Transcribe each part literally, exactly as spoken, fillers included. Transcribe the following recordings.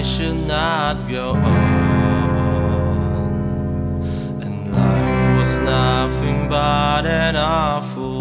should not go on, and life was nothing but an awful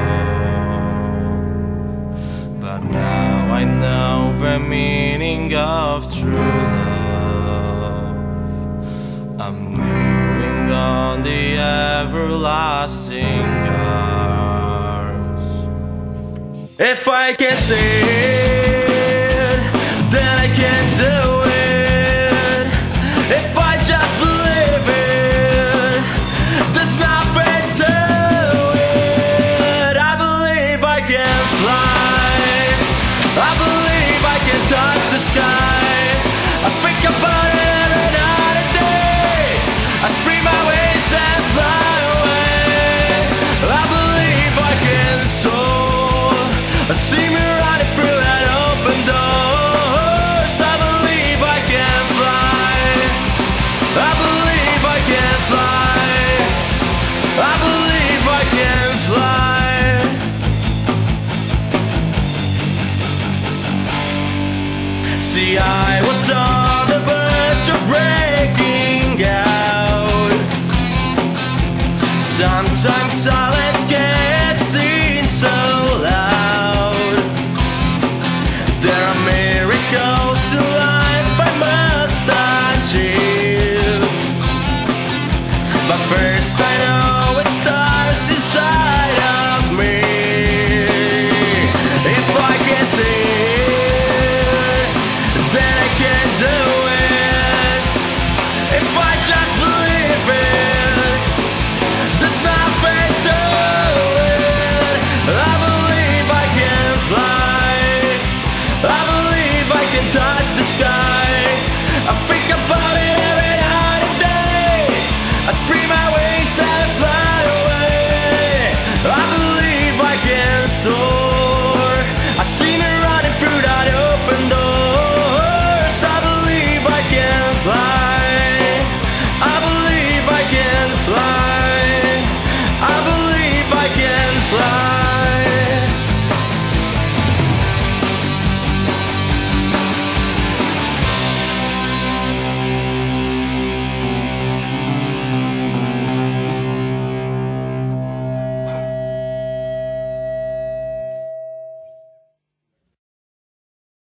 song. But now I know the meaning of true love. I'm kneeling on the everlasting arms. If I can see it, then I can do it. If I just believe it, there's nothing to it. I believe I can fly, I believe I can touch the sky. I think about it every night and day. I spread my wings and fly away. I believe I can soar. I see me running through that open doors. I believe I can fly, I believe I can fly, I believe I can fly. See, I was on the verge of breaking out. Sometimes silence